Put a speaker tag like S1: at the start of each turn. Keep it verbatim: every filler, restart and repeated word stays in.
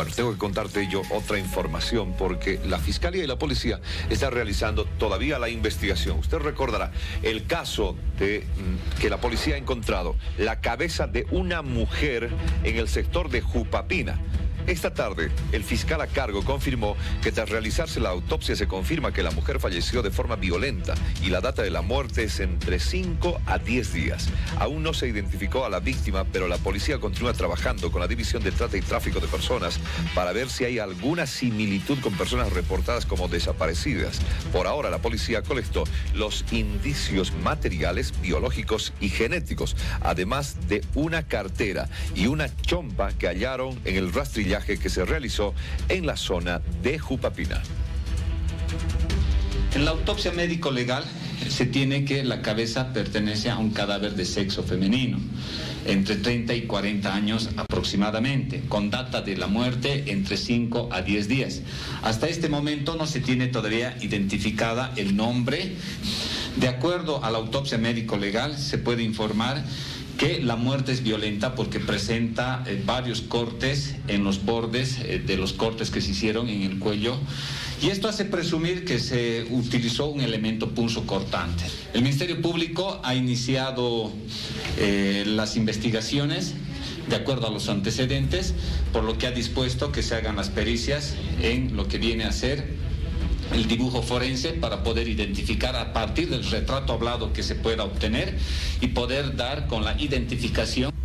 S1: Bueno, tengo que contarte yo otra información porque la Fiscalía y la Policía están realizando todavía la investigación. Usted recordará el caso de mm, que la policía ha encontrado la cabeza de una mujer en el sector de Jupapina. Esta tarde, el fiscal a cargo confirmó que tras realizarse la autopsia se confirma que la mujer falleció de forma violenta y la data de la muerte es entre cinco a diez días. Aún no se identificó a la víctima, pero la policía continúa trabajando con la División de Trata y Tráfico de Personas para ver si hay alguna similitud con personas reportadas como desaparecidas. Por ahora, la policía colectó los indicios materiales, biológicos y genéticos, además de una cartera y una chompa que hallaron en el rastrillaje que se realizó en la zona de Jupapina.
S2: En la autopsia médico-legal se tiene que la cabeza pertenece a un cadáver de sexo femenino, entre treinta y cuarenta años aproximadamente, con data de la muerte entre cinco a diez días. Hasta este momento no se tiene todavía identificada el nombre. De acuerdo a la autopsia médico-legal, se puede informar que la muerte es violenta porque presenta eh, varios cortes en los bordes eh, de los cortes que se hicieron en el cuello, y esto hace presumir que se utilizó un elemento punzocortante. El Ministerio Público ha iniciado eh, las investigaciones de acuerdo a los antecedentes, por lo que ha dispuesto que se hagan las pericias en lo que viene a ser el dibujo forense para poder identificar a partir del retrato hablado que se pueda obtener y poder dar con la identificación